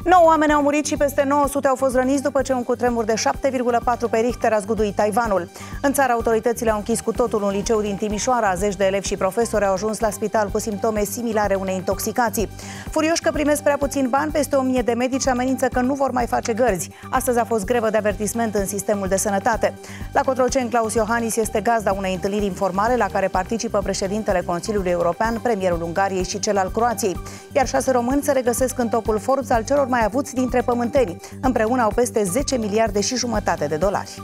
9 oameni au murit și peste 900 au fost răniți după ce un cutremur de 7,4 pe Richter a zguduit Taiwanul. În țară, autoritățile au închis cu totul un liceu din Timișoara. Zeci de elevi și profesori au ajuns la spital cu simptome similare unei intoxicații. Furioși că primesc prea puțin bani, peste 1000 de medici amenință că nu vor mai face gărzi. Astăzi a fost grevă de avertisment în sistemul de sănătate. La Cotroceni, Klaus Iohannis este gazda unei întâlniri informale la care participă președintele Consiliului European, premierul Ungariei și cel al Croației. Iar 6 români se regăsesc în topul Forbes al celor mai avuți dintre pământeni. Împreună au peste 10 miliarde și jumătate de dolari.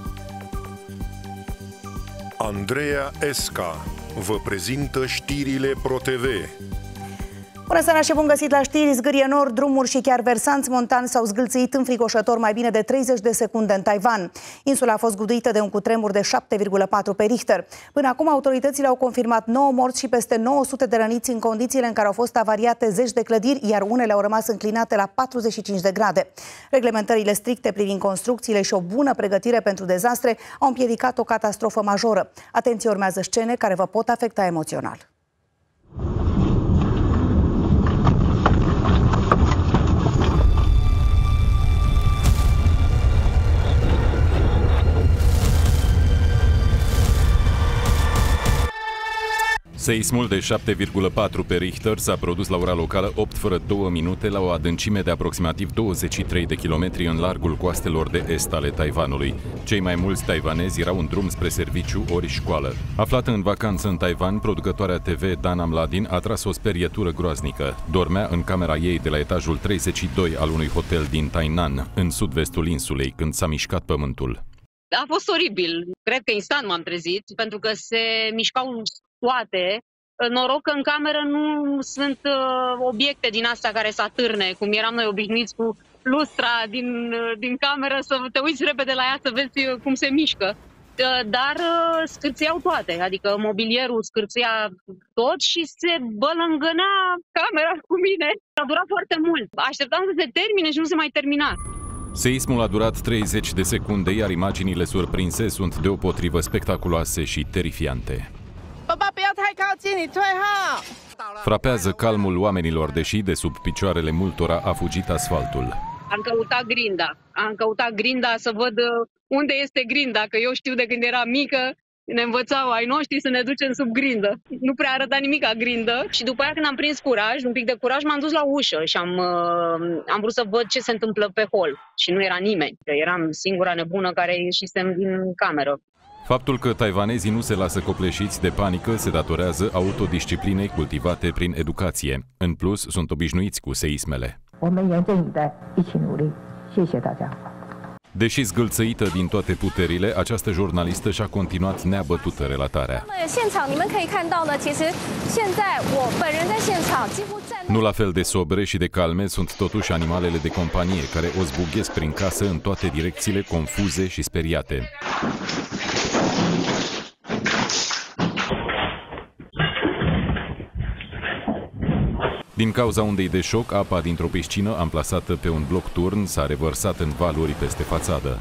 Andreea Esca vă prezintă știrile ProTV. Bună seara și bun găsit la știri. Zgârie nord, drumuri și chiar versanți montani s-au zgâlțit înfricoșător mai bine de 30 de secunde în Taiwan. Insula a fost zguduită de un cutremur de 7,4 pe Richter. Până acum, autoritățile au confirmat 9 morți și peste 900 de răniți în condițiile în care au fost avariate zeci de clădiri, iar unele au rămas înclinate la 45 de grade. Reglementările stricte privind construcțiile și o bună pregătire pentru dezastre au împiedicat o catastrofă majoră. Atenție, urmează scene care vă pot afecta emoțional. Seismul de 7,4 pe Richter s-a produs la ora locală 8 fără 2 minute la o adâncime de aproximativ 23 de kilometri în largul coastelor de est ale Taiwanului. Cei mai mulți taiwanezi erau în drum spre serviciu ori școală. Aflată în vacanță în Taiwan, producătoarea TV Dana Mladin a tras o sperietură groaznică. Dormea în camera ei de la etajul 32 al unui hotel din Tainan, în sud-vestul insulei, când s-a mișcat pământul. A fost oribil. Cred că instant m-am trezit, pentru că se mișcau toate. Noroc că în cameră nu sunt obiecte din astea care să atârne, cum eram noi obișnuiți cu lustra din cameră, să te uiți repede la ea să vezi cum se mișcă. Dar scârțeau toate, adică mobilierul scârțea tot și se bălângănea camera cu mine. A durat foarte mult. Așteptam să se termine și nu se mai termina. Seismul a durat 30 de secunde, iar imaginile surprinse sunt deopotrivă spectaculoase și terifiante. Frapează calmul oamenilor, deși de sub picioarele multora a fugit asfaltul. Am căutat grinda să văd unde este grinda, că eu știu de când eram mică, ne învățau ai noștri să ne ducem sub grindă. Nu prea arăta nimic ca grindă. Și după aia când am prins curaj, un pic de curaj, m-am dus la ușă și am vrut să văd ce se întâmplă pe hol. Și nu era nimeni, că eram singura nebună care ieșisem din cameră. Faptul că taiwanezii nu se lasă copleșiți de panică se datorează autodisciplinei cultivate prin educație. În plus, sunt obișnuiți cu seismele. Deși zgâlțăită din toate puterile, această jurnalistă și-a continuat neabătută relatarea. Nu la fel de sobre și de calme sunt totuși animalele de companie, care o zbughesc prin casă în toate direcțiile, confuze și speriate. Din cauza undei de șoc, apa dintr-o piscină amplasată pe un bloc turn s-a revărsat în valuri peste fațadă.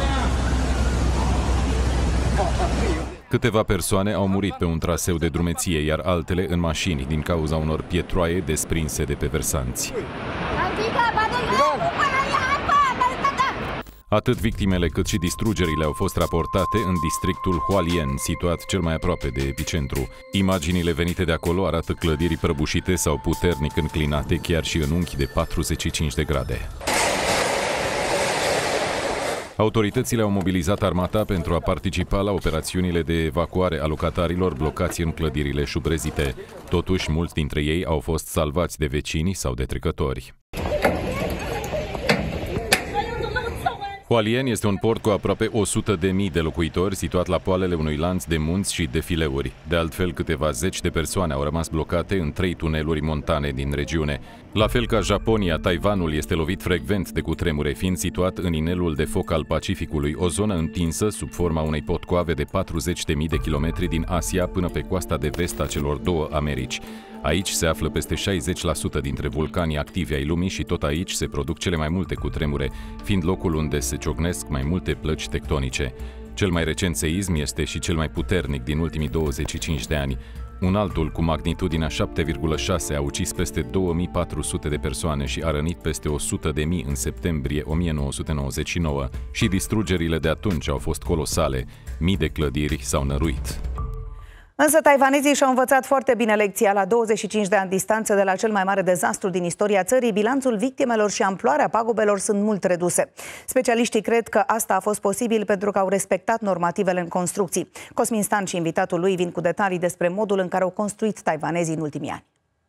Câteva persoane au murit pe un traseu de drumeție, iar altele în mașini din cauza unor pietroaie desprinse de pe versanți. Atât victimele cât și distrugerile au fost raportate în districtul Hualien, situat cel mai aproape de epicentru. Imaginile venite de acolo arată clădiri prăbușite sau puternic înclinate, chiar și în unghi de 45 de grade. Autoritățile au mobilizat armata pentru a participa la operațiunile de evacuare a locatarilor blocați în clădirile șubrezite. Totuși, mulți dintre ei au fost salvați de vecini sau de trecători. Hualien este un port cu aproape 100.000 de locuitori, situat la poalele unui lanț de munți și defileuri. De altfel, câteva zeci de persoane au rămas blocate în 3 tuneluri montane din regiune. La fel ca Japonia, Taiwanul este lovit frecvent de cutremure, fiind situat în inelul de foc al Pacificului, o zonă întinsă sub forma unei potcoave de 40.000 de kilometri din Asia până pe coasta de vest a celor 2 Americi. Aici se află peste 60% dintre vulcanii activi ai lumii și tot aici se produc cele mai multe cutremure, fiind locul unde se ciocnesc mai multe plăci tectonice. Cel mai recent seism este și cel mai puternic din ultimii 25 de ani. Un altul cu magnitudinea 7,6 a ucis peste 2400 de persoane și a rănit peste 100.000 în septembrie 1999 și distrugerile de atunci au fost colosale. Mii de clădiri s-au năruit. Însă taiwanezii și-au învățat foarte bine lecția. La 25 de ani distanță de la cel mai mare dezastru din istoria țării, bilanțul victimelor și amploarea pagubelor sunt mult reduse. Specialiștii cred că asta a fost posibil pentru că au respectat normativele în construcții. Cosmin Stan și invitatul lui vin cu detalii despre modul în care au construit taiwanezii în ultimii ani.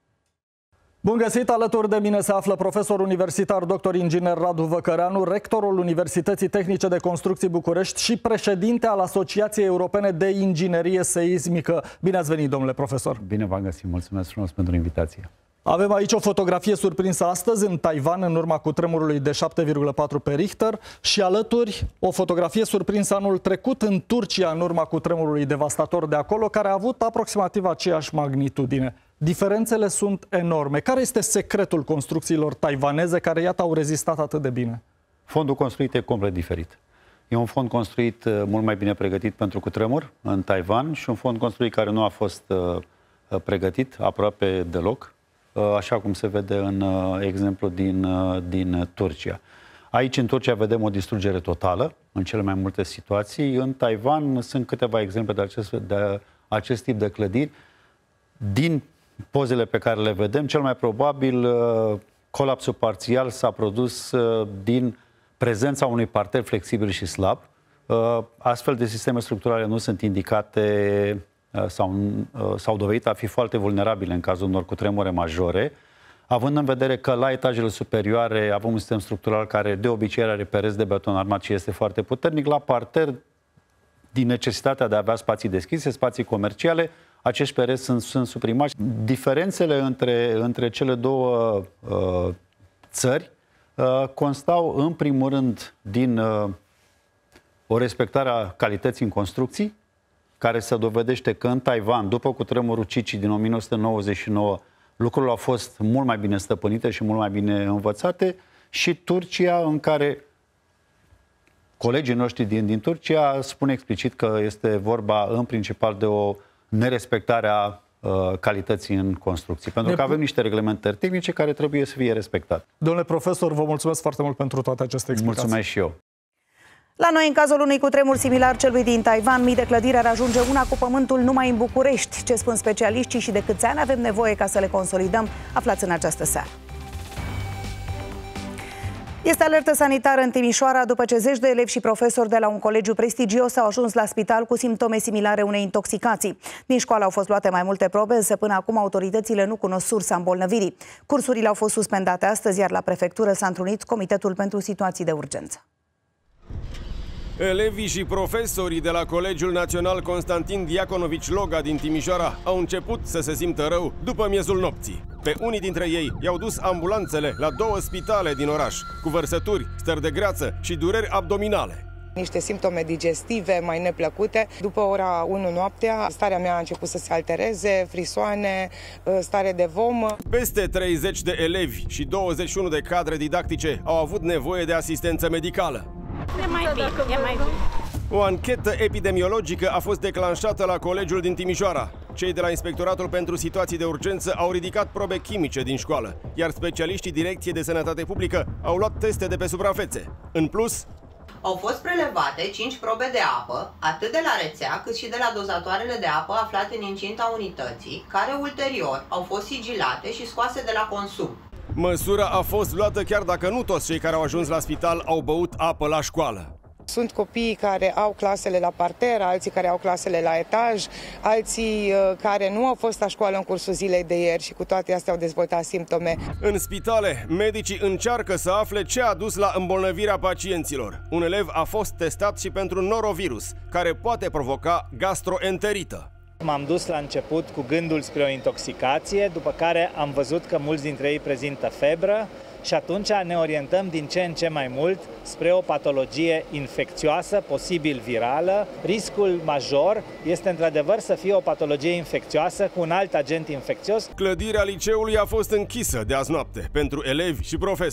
Bun găsit! Alături de mine se află profesor universitar dr. inginer Radu Văcăreanu, rectorul Universității Tehnice de Construcții București și președinte al Asociației Europene de Inginerie Seismică. Bine ați venit, domnule profesor! Bine v-am găsit! Mulțumesc frumos pentru invitație! Avem aici o fotografie surprinsă astăzi în Taiwan, în urma cutremurului de 7,4 pe Richter, și alături o fotografie surprinsă anul trecut în Turcia, în urma cutremurului devastator de acolo, care a avut aproximativ aceeași magnitudine. Diferențele sunt enorme. Care este secretul construcțiilor taiwaneze care, iată, au rezistat atât de bine? Fondul construit e complet diferit. E un fond construit mult mai bine pregătit pentru cutremur în Taiwan și un fond construit care nu a fost pregătit aproape deloc, așa cum se vede în exemplu din Turcia. Aici, în Turcia, vedem o distrugere totală în cele mai multe situații. În Taiwan sunt câteva exemple de acest tip de clădiri. Din pozele pe care le vedem, cel mai probabil colapsul parțial s-a produs din prezența unui parter flexibil și slab. Astfel de sisteme structurale nu sunt indicate sau dovedite a fi foarte vulnerabile în cazul unor cutremure majore, având în vedere că la etajele superioare avem un sistem structural care de obicei are pereți de beton armat și este foarte puternic. La parter, din necesitatea de a avea spații deschise, spații comerciale, acești pereți sunt suprimați. Diferențele între cele două țări constau în primul rând din o respectare a calității în construcții, care se dovedește că în Taiwan, după cutremurul Chichi din 1999, lucrurile au fost mult mai bine stăpânite și mult mai bine învățate, și Turcia, în care colegii noștri din Turcia spun explicit că este vorba în principal de o nerespectare a calității în construcții. Pentru că avem niște reglementări tehnice care trebuie să fie respectate. Domnule profesor, vă mulțumesc foarte mult pentru toate aceste explicații. Mulțumesc și eu. La noi, în cazul unui cutremur similar celui din Taiwan, mii de clădiri ar ajunge una cu pământul numai în București. Ce spun specialiștii și de câți ani avem nevoie ca să le consolidăm, aflați în această seară. Este alertă sanitară în Timișoara după ce zeci de elevi și profesori de la un colegiu prestigios au ajuns la spital cu simptome similare unei intoxicații. Din școală au fost luate mai multe probe, însă până acum autoritățile nu cunosc sursa îmbolnăvirii. Cursurile au fost suspendate astăzi, iar la prefectură s-a întrunit Comitetul pentru Situații de Urgență. Elevii și profesorii de la Colegiul Național Constantin Diaconovici Loga din Timișoara au început să se simtă rău după miezul nopții. Pe unii dintre ei i-au dus ambulanțele la 2 spitale din oraș, cu vărsături, stări de greață și dureri abdominale. Niște simptome digestive mai neplăcute. După ora 1 noaptea, starea mea a început să se altereze, frisoane, stare de vomă. Peste 30 de elevi și 21 de cadre didactice au avut nevoie de asistență medicală. E mai bine. O anchetă epidemiologică a fost declanșată la colegiul din Timișoara. Cei de la Inspectoratul pentru Situații de Urgență au ridicat probe chimice din școală, iar specialiștii Direcției de Sănătate Publică au luat teste de pe suprafețe. În plus, au fost prelevate 5 probe de apă, atât de la rețea cât și de la dozatoarele de apă aflate în incinta unității, care ulterior au fost sigilate și scoase de la consum. Măsura a fost luată chiar dacă nu toți cei care au ajuns la spital au băut apă la școală. Sunt copii care au clasele la parter, alții care au clasele la etaj, alții care nu au fost la școală în cursul zilei de ieri și cu toate astea au dezvoltat simptome. În spitale, medicii încearcă să afle ce a dus la îmbolnăvirea pacienților. Un elev a fost testat și pentru norovirus, care poate provoca gastroenterită. M-am dus la început cu gândul spre o intoxicație, după care am văzut că mulți dintre ei prezintă febră și atunci ne orientăm din ce în ce mai mult spre o patologie infecțioasă, posibil virală. Riscul major este într-adevăr să fie o patologie infecțioasă cu un alt agent infecțios. Clădirea liceului a fost închisă de azi noapte pentru elevi și profesori.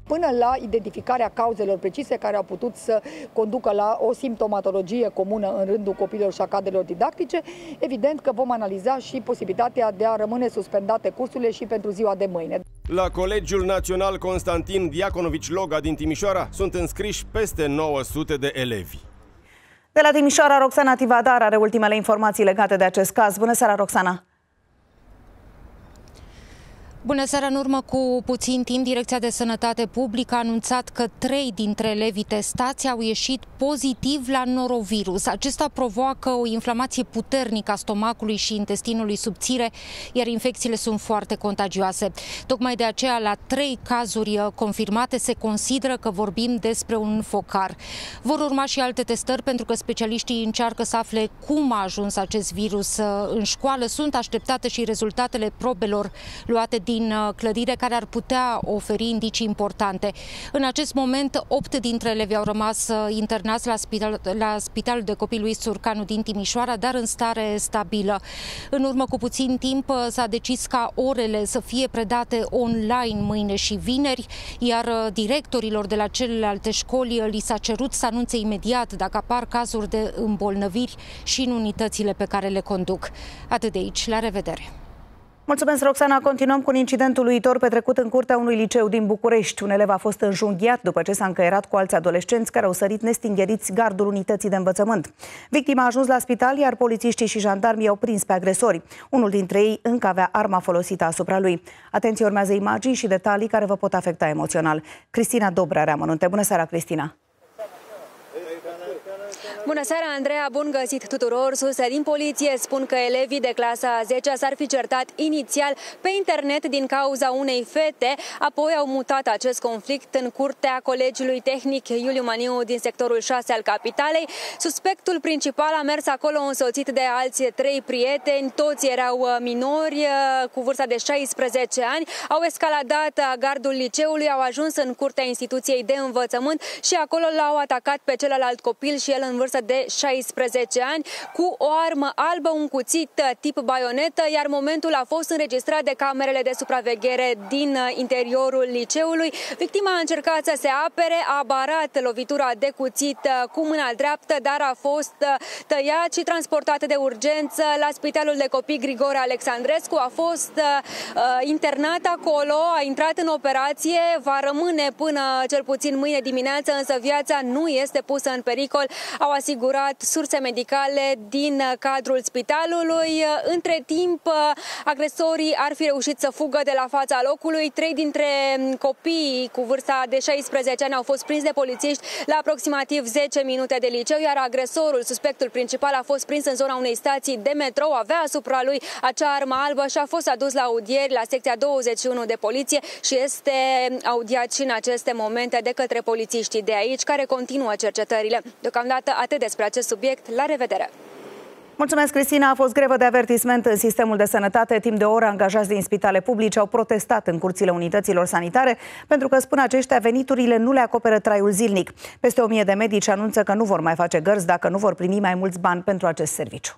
până la identificarea cauzelor precise care au putut să conducă la o simptomatologie comună în rândul copiilor și a cadrelor didactice. Evident că vom analiza și posibilitatea de a rămâne suspendate cursurile și pentru ziua de mâine. La Colegiul Național Constantin Diaconovici Loga din Timișoara sunt înscriși peste 900 de elevi. De la Timișoara, Roxana Tivadar are ultimele informații legate de acest caz. Bună seara, Roxana! Bună seara! În urmă cu puțin timp, Direcția de Sănătate Publică a anunțat că 3 dintre elevii testați au ieșit pozitiv la norovirus. Acesta provoacă o inflamație puternică a stomacului și intestinului subțire, iar infecțiile sunt foarte contagioase. Tocmai de aceea, la 3 cazuri confirmate, se consideră că vorbim despre un focar. Vor urma și alte testări, pentru că specialiștii încearcă să afle cum a ajuns acest virus în școală. Sunt așteptate și rezultatele probelor luate din clădire, care ar putea oferi indicii importante. În acest moment, 8 dintre elevi au rămas internați la Spitalul de Copii Luis Țurcanu din Timișoara, dar în stare stabilă. În urmă cu puțin timp s-a decis ca orele să fie predate online mâine și vineri, iar directorilor de la celelalte școli li s-a cerut să anunțe imediat dacă apar cazuri de îmbolnăviri și în unitățile pe care le conduc. Atât de aici, la revedere! Mulțumesc, Roxana. Continuăm cu un incident uluitor petrecut în curtea unui liceu din București. Un elev a fost înjunghiat după ce s-a încăierat cu alți adolescenți care au sărit nestingheriți gardul unității de învățământ. Victima a ajuns la spital, iar polițiștii și jandarmii au prins pe agresori. Unul dintre ei încă avea arma folosită asupra lui. Atenție, urmează imagini și detalii care vă pot afecta emoțional. Cristina Dobre are amănunte. Bună seara, Cristina! Bună seara, Andreea, bun găsit tuturor! Surse din poliție spun că elevii de clasa a 10-a s-ar fi certat inițial pe internet din cauza unei fete, apoi au mutat acest conflict în curtea Colegiului Tehnic Iuliu Maniu din sectorul 6 al capitalei. Suspectul principal a mers acolo însoțit de alți 3 prieteni, toți erau minori cu vârsta de 16 ani, au escaladat gardul liceului, au ajuns în curtea instituției de învățământ și acolo l-au atacat pe celălalt copil și el în vârstă de 16 ani cu o armă albă, un cuțit tip baionetă, iar momentul a fost înregistrat de camerele de supraveghere din interiorul liceului. Victima a încercat să se apere, a barat lovitura de cuțit cu mâna dreaptă, dar a fost tăiat și transportat de urgență la Spitalul de Copii Grigore Alexandrescu. A fost internat acolo, a intrat în operație, va rămâne până cel puțin mâine dimineață, însă viața nu este pusă în pericol, au asigurat surse medicale din cadrul spitalului. Între timp, agresorii ar fi reușit să fugă de la fața locului. 3 dintre copii cu vârsta de 16 ani au fost prinși de polițiști la aproximativ 10 minute de liceu, iar agresorul, suspectul principal, a fost prins în zona unei stații de metrou, avea asupra lui acea armă albă și a fost adus la audieri la secția 21 de poliție și este audiat și în aceste momente de către polițiștii de aici, care continuă cercetările. Deocamdată atât despre acest subiect. La revedere! Mulțumesc, Cristina. A fost grevă de avertisment în sistemul de sănătate. Timp de o oră, angajați din spitale publice au protestat în curțile unităților sanitare pentru că, spun aceștia, veniturile nu le acoperă traiul zilnic. Peste 1000 de medici anunță că nu vor mai face gărzi dacă nu vor primi mai mulți bani pentru acest serviciu.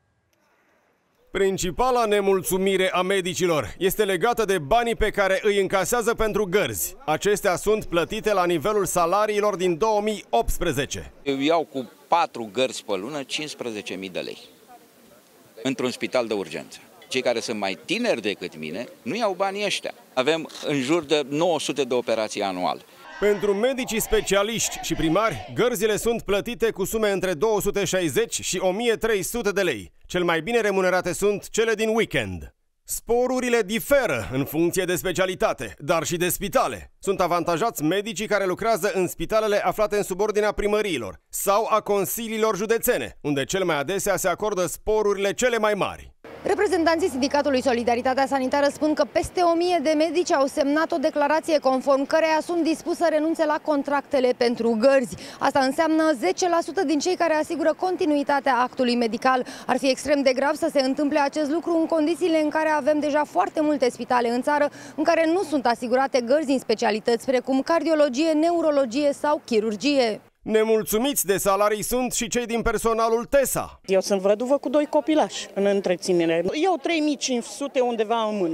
Principala nemulțumire a medicilor este legată de banii pe care îi încasează pentru gărzi. Acestea sunt plătite la nivelul salariilor din 2018. Eu iau cu 4 gărzi pe lună 15.000 de lei într-un spital de urgență. Cei care sunt mai tineri decât mine nu iau banii ăștia. Avem în jur de 900 de operații anual. Pentru medicii specialiști și primari, gărzile sunt plătite cu sume între 260 și 1300 de lei. Cel mai bine remunerate sunt cele din weekend. Sporurile diferă în funcție de specialitate, dar și de spitale. Sunt avantajați medicii care lucrează în spitalele aflate în subordinea primăriilor sau a consiliilor județene, unde cel mai adesea se acordă sporurile cele mai mari. Reprezentanții Sindicatului Solidaritatea Sanitară spun că peste 1000 de medici au semnat o declarație conform căreia sunt dispuși să renunțe la contractele pentru gărzi. Asta înseamnă 10% din cei care asigură continuitatea actului medical. Ar fi extrem de grav să se întâmple acest lucru în condițiile în care avem deja foarte multe spitale în țară în care nu sunt asigurate gărzi în specialități precum cardiologie, neurologie sau chirurgie. Nemulțumiți de salarii sunt și cei din personalul TESA. Eu sunt văduvă cu 2 copilași în întreținere. Eu 3500 undeva în mână.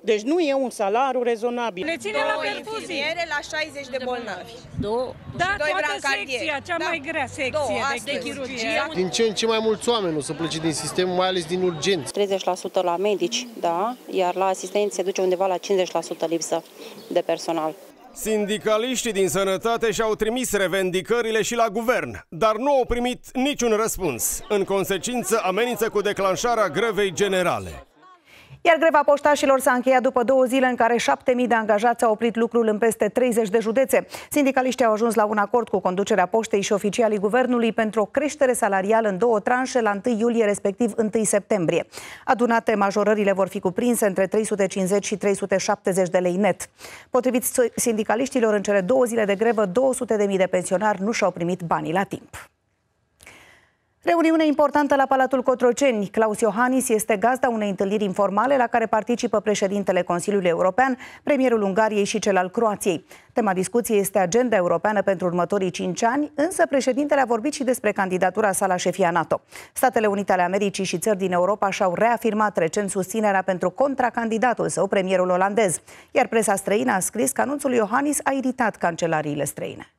Deci nu e un salariu rezonabil. Le ține la perfuzie. La 60 de bolnavi. Da, toată secția, cea mai grea secție de chirurgie. Din ce în ce mai mulți oameni o să plece din sistem, mai ales din urgenți. 30% la medici, da, iar la asistenți se duce undeva la 50% lipsă de personal. Sindicaliștii din sănătate și-au trimis revendicările și la guvern, dar nu au primit niciun răspuns. În consecință, amenință cu declanșarea grevei generale. Iar greva poștașilor s-a încheiat după 2 zile în care 7.000 de angajați au oprit lucrul în peste 30 de județe. Sindicaliștii au ajuns la un acord cu conducerea poștei și oficialii guvernului pentru o creștere salarială în 2 tranșe la 1 iulie, respectiv 1 septembrie. Adunate, majorările vor fi cuprinse între 350 și 370 de lei net. Potrivit sindicaliștilor, în cele 2 zile de grevă, 200.000 de pensionari nu și-au primit banii la timp. Reuniune importantă la Palatul Cotroceni. Klaus Iohannis este gazda unei întâlniri informale la care participă președintele Consiliului European, premierul Ungariei și cel al Croației. Tema discuției este agenda europeană pentru următorii 5 ani, însă președintele a vorbit și despre candidatura sa la șefia NATO. Statele Unite ale Americii și țări din Europa și-au reafirmat recent susținerea pentru contracandidatul său, premierul olandez. Iar presa străină a scris că anunțul lui Iohannis a iritat cancelariile străine.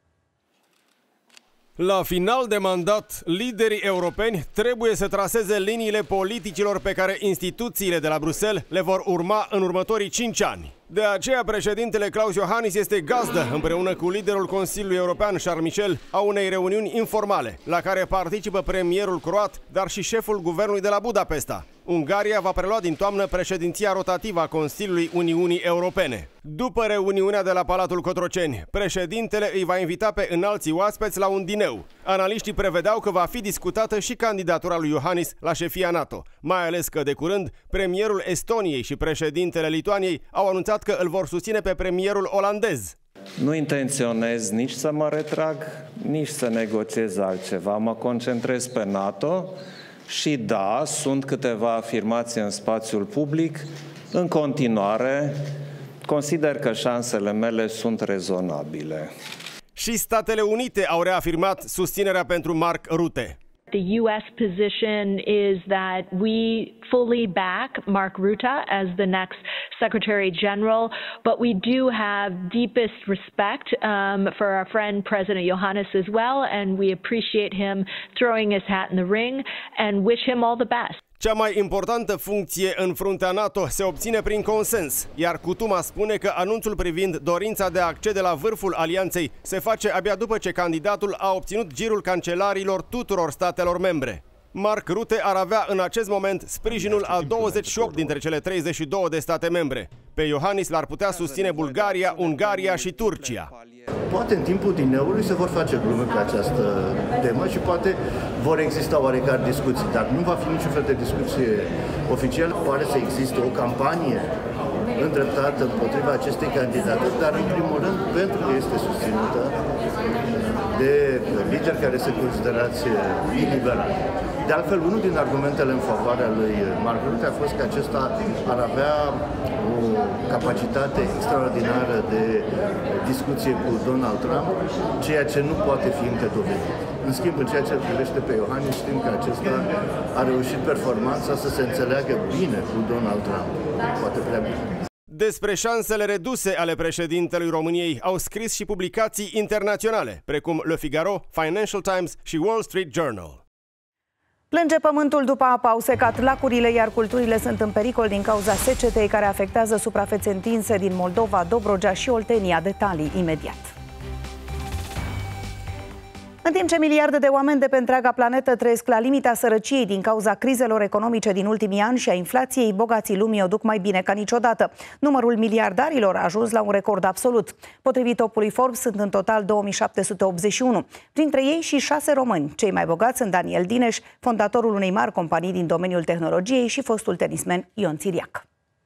La final de mandat, liderii europeni trebuie să traseze liniile politicilor pe care instituțiile de la Bruxelles le vor urma în următorii 5 ani. De aceea, președintele Klaus Iohannis este gazdă, împreună cu liderul Consiliului European, Charles Michel, a unei reuniuni informale, la care participă premierul croat, dar și șeful guvernului de la Budapesta. Ungaria va prelua din toamnă președinția rotativă a Consiliului Uniunii Europene. După reuniunea de la Palatul Cotroceni, președintele îi va invita pe înalții oaspeți la un dineu. Analiștii prevedeau că va fi discutată și candidatura lui Iohannis la șefia NATO, mai ales că de curând premierul Estoniei și președintele Lituaniei au anunțat că îl vor susține pe premierul olandez. Nu intenționez nici să mă retrag, nici să negociez altceva. Mă concentrez pe NATO și da, sunt câteva afirmații în spațiul public. În continuare, consider că șansele mele sunt rezonabile. Și Statele Unite au reafirmat susținerea pentru Mark Rutte. The U.S. position is that we fully back Mark Rutte as the next Secretary General, but we do have deepest respect for our friend President Iohannis as well, and we appreciate him throwing his hat in the ring and wish him all the best. Cea mai importantă funcție în fruntea NATO se obține prin consens, iar Cutuma spune că anunțul privind dorința de a accede la vârful alianței se face abia după ce candidatul a obținut girul cancelarilor tuturor statelor membre. Mark Rutte ar avea în acest moment sprijinul a 28 dintre cele 32 de state membre. Pe Iohannis l-ar putea susține Bulgaria, Ungaria și Turcia. Poate în timpul dineului se vor face glume pe această temă și poate vor exista oarecare discuții, dar nu va fi niciun fel de discuție oficială. Pare să existe o campanie îndreptată împotriva acestei candidaturi, dar în primul rând pentru că este susținută de lideri care se considerați iliberali. De altfel, unul din argumentele în favoarea lui Mark Rutte a fost că acesta ar avea o capacitate extraordinară de discuție cu Donald Trump, ceea ce nu poate fi încă dovedit. În schimb, în ceea ce privește pe Iohannis, știm că acesta a reușit performanța să se înțeleagă bine cu Donald Trump. Poate prea bine. Despre șansele reduse ale președintelui României au scris și publicații internaționale, precum Le Figaro, Financial Times și Wall Street Journal. Plânge pământul după apă, au secat lacurile, iar culturile sunt în pericol din cauza secetei care afectează suprafețe întinse din Moldova, Dobrogea și Oltenia. Detalii imediat. În timp ce miliarde de oameni de pe întreaga planetă trăiesc la limita sărăciei din cauza crizelor economice din ultimii ani și a inflației, bogații lumii o duc mai bine ca niciodată. Numărul miliardarilor a ajuns la un record absolut. Potrivit topului Forbes, sunt în total 2781. Printre ei și 6 români. Cei mai bogați sunt Daniel Dineș, fondatorul unei mari companii din domeniul tehnologiei, și fostul tenismen Ion Țiriac.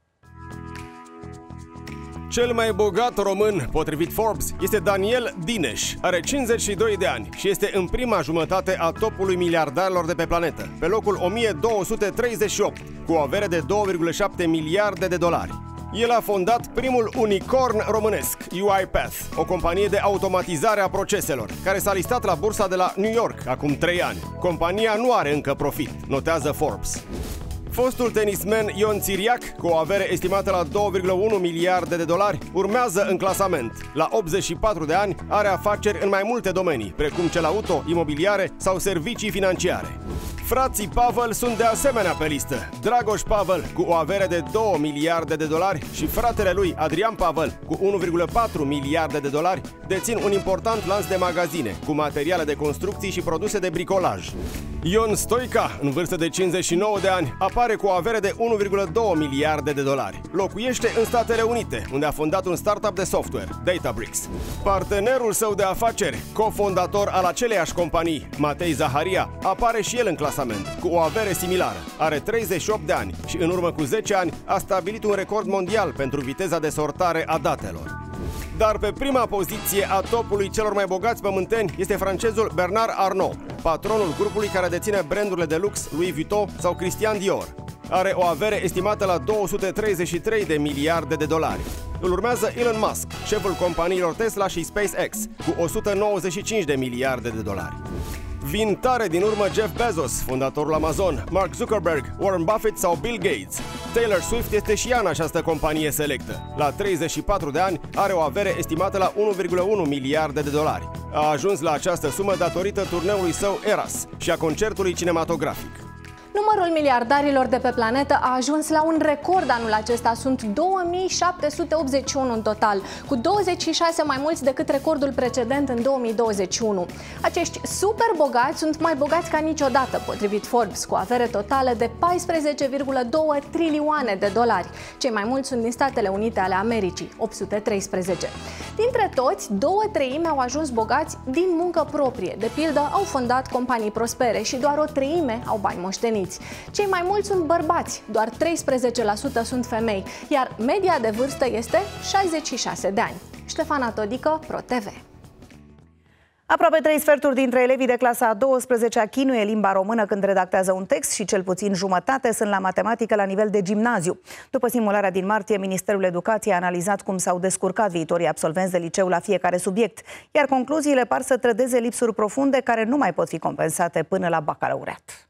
Cel mai bogat român, potrivit Forbes, este Daniel Dineș. Are 52 de ani și este în prima jumătate a topului miliardarilor de pe planetă, pe locul 1238, cu o avere de 2,7 miliarde de dolari. El a fondat primul unicorn românesc, UiPath, o companie de automatizare a proceselor, care s-a listat la bursa de la New York acum 3 ani. Compania nu are încă profit, notează Forbes. Fostul tenismen Ion Țiriac, cu o avere estimată la 2,1 miliarde de dolari, urmează în clasament. La 84 de ani are afaceri în mai multe domenii, precum cel auto, imobiliare sau servicii financiare. Frații Pavel sunt de asemenea pe listă. Dragoș Pavel, cu o avere de 2 miliarde de dolari, și fratele lui Adrian Pavel, cu 1,4 miliarde de dolari, dețin un important lanț de magazine, cu materiale de construcții și produse de bricolaj. Ion Stoica, în vârstă de 59 de ani, apare cu o avere de 1,2 miliarde de dolari. Locuiește în Statele Unite, unde a fondat un startup de software, Databricks. Partenerul său de afaceri, cofondator al aceleiași companii, Matei Zaharia, apare și el în clasament, cu o avere similară. Are 38 de ani și în urmă cu 10 ani a stabilit un record mondial pentru viteza de sortare a datelor. Dar pe prima poziție a topului celor mai bogați pământeni este francezul Bernard Arnault, patronul grupului care deține brandurile de lux Louis Vuitton sau Christian Dior. Are o avere estimată la 233 de miliarde de dolari. Îl urmează Elon Musk, șeful companiilor Tesla și SpaceX, cu 195 de miliarde de dolari. Vin tare din urmă Jeff Bezos, fondatorul Amazon, Mark Zuckerberg, Warren Buffett sau Bill Gates. Taylor Swift este și ea în această companie selectă. La 34 de ani are o avere estimată la 1,1 miliarde de dolari. A ajuns la această sumă datorită turneului său Eras și a concertului cinematografic. Numărul miliardarilor de pe planetă a ajuns la un record anul acesta. Sunt 2781 în total, cu 26 mai mulți decât recordul precedent în 2021. Acești super bogați sunt mai bogați ca niciodată, potrivit Forbes, cu avere totală de 14,2 trilioane de dolari. Cei mai mulți sunt din Statele Unite ale Americii, 813. Dintre toți, 2/3 au ajuns bogați din muncă proprie. De pildă, au fondat companii prospere și doar 1/3 au bani moșteniți. Cei mai mulți sunt bărbați, doar 13% sunt femei, iar media de vârstă este 66 de ani. Ștefana Todică, ProTV. Aproape 3/4 dintre elevii de clasa a 12-a chinuie limba română când redactează un text și cel puțin jumătate sunt la matematică la nivel de gimnaziu. După simularea din martie, Ministerul Educației a analizat cum s-au descurcat viitorii absolvenți de liceu la fiecare subiect, iar concluziile par să trădeze lipsuri profunde care nu mai pot fi compensate până la bacalaureat.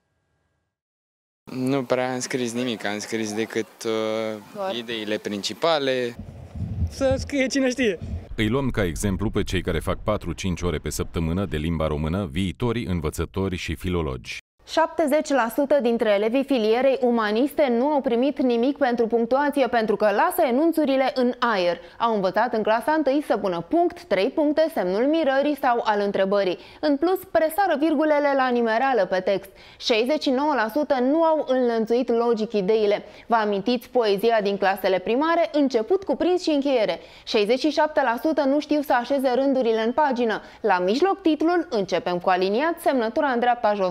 Nu prea am scris nimic, am scris decât ideile principale. Să scrie cine știe. Îi luăm ca exemplu pe cei care fac 4-5 ore pe săptămână de limba română, viitorii învățători și filologi. 70% dintre elevii filierei umaniste nu au primit nimic pentru punctuație pentru că lasă enunțurile în aer. Au învățat în clasa 1 să pună punct, 3 puncte, semnul mirării sau al întrebării. În plus, presară virgulele la nimereală pe text. 69% nu au înlănțuit logic ideile. Vă amintiți poezia din clasele primare? Început, cuprins și încheiere. 67% nu știu să așeze rândurile în pagină. La mijloc titlul, începem cu aliniat, semnătura în dreapta jos.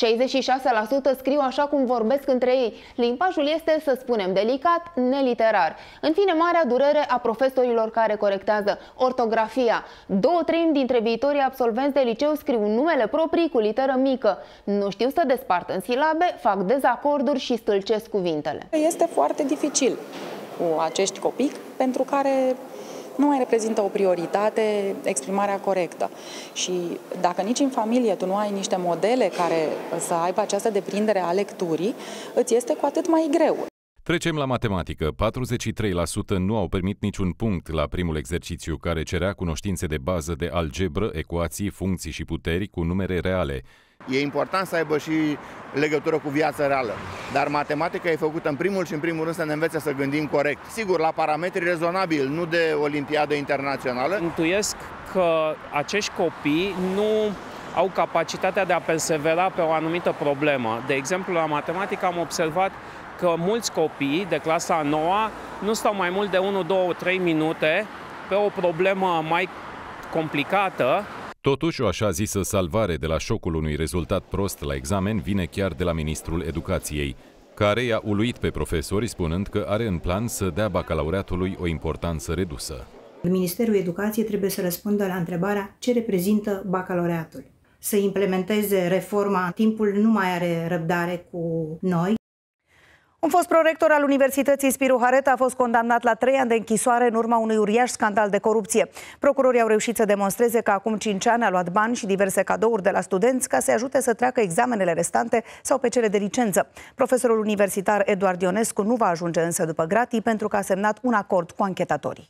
66% scriu așa cum vorbesc între ei. Limbajul este, să spunem delicat, neliterar. În fine, marea durere a profesorilor care corectează ortografia. 2/3 dintre viitorii absolvenți de liceu scriu numele proprii cu literă mică. Nu știu să despartă în silabe, fac dezacorduri și stâlcesc cuvintele. Este foarte dificil cu acești copii pentru care nu mai reprezintă o prioritate exprimarea corectă. Și dacă nici în familie tu nu ai niște modele care să aibă această deprindere a lecturii, îți este cu atât mai greu. Trecem la matematică. 43% nu au primit niciun punct la primul exercițiu, care cerea cunoștințe de bază de algebră, ecuații, funcții și puteri cu numere reale. E important să aibă și legătură cu viața reală, dar matematica e făcută în primul și în primul rând să ne învețe să gândim corect. Sigur, la parametri rezonabili, nu de olimpiadă internațională. Intuiesc că acești copii nu au capacitatea de a persevera pe o anumită problemă. De exemplu, la matematică am observat că mulți copii de clasa a 9-a nu stau mai mult de 1, 2, 3 minute pe o problemă mai complicată. Totuși, o așa zisă salvare de la șocul unui rezultat prost la examen vine chiar de la Ministrul Educației, care i-a uluit pe profesori spunând că are în plan să dea bacalaureatului o importanță redusă. Ministerul Educației trebuie să răspundă la întrebarea ce reprezintă bacalaureatul. Să implementeze reforma, timpul nu mai are răbdare cu noi. Un fost prorector al Universității Spiru Haret a fost condamnat la 3 ani de închisoare în urma unui uriaș scandal de corupție. Procurorii au reușit să demonstreze că acum 5 ani a luat bani și diverse cadouri de la studenți ca să ajute să treacă examenele restante sau pe cele de licență. Profesorul universitar Eduard Ionescu nu va ajunge însă după gratii pentru că a semnat un acord cu anchetatorii.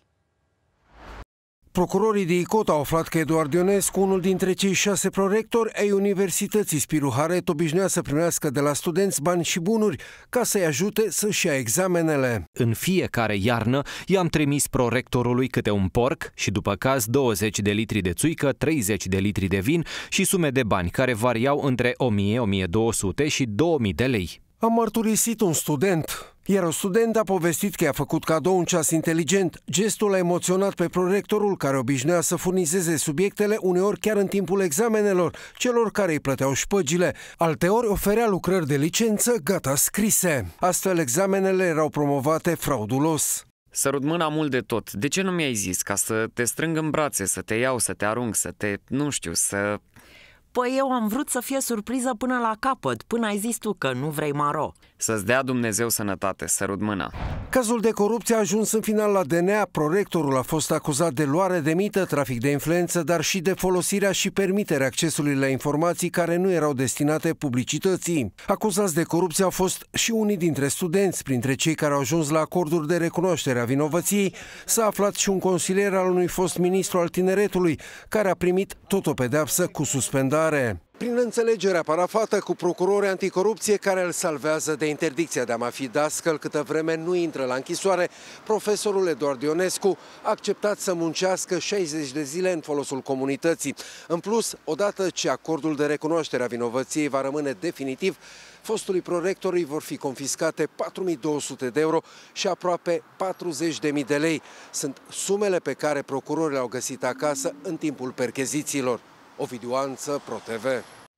Procurorii de ICOT au aflat că Eduard Ionescu, unul dintre cei 6 prorectori ai Universității Spiru Haret, obișnuia să primească de la studenți bani și bunuri ca să-i ajute să-și ia examenele. În fiecare iarnă i-am trimis prorectorului câte un porc și, după caz, 20 de litri de țuică, 30 de litri de vin și sume de bani care variau între 1000, 1200 și 2000 de lei. A mărturisit un student. Iar o studentă a povestit că i-a făcut cadou un ceas inteligent. Gestul a emoționat pe prorectorul, care obișnuia să furnizeze subiectele uneori chiar în timpul examenelor, celor care îi plăteau șpăgile. Alteori oferea lucrări de licență gata scrise. Astfel, examenele erau promovate fraudulos. Sărut mâna mult de tot. De ce nu mi-ai zis? Ca să te strâng în brațe, să te iau, să te arunc, să te... nu știu, să... Păi eu am vrut să fie surpriză până la capăt, până ai zis tu că nu vrei maro. Să-ți dea Dumnezeu sănătate, sărut mâna. Cazul de corupție a ajuns în final la DNA. Prorectorul a fost acuzat de luare de mită, trafic de influență, dar și de folosirea și permiterea accesului la informații care nu erau destinate publicității. Acuzați de corupție au fost și unii dintre studenți. Printre cei care au ajuns la acorduri de recunoaștere a vinovăției s-a aflat și un consilier al unui fost ministru al tineretului, care a primit tot o pedeapsă cu suspendare. Prin înțelegerea parafată cu procurorii anticorupție care îl salvează de interdicția de a mai fi dascăl câtă vreme nu intră la închisoare, profesorul Eduard Ionescu a acceptat să muncească 60 de zile în folosul comunității. În plus, odată ce acordul de recunoaștere a vinovăției va rămâne definitiv, fostului prorector îi vor fi confiscate 4.200 de euro și aproape 40.000 de lei. Sunt sumele pe care procurorii le-au găsit acasă în timpul perchezițiilor. Ovidiu Anță, ProTV.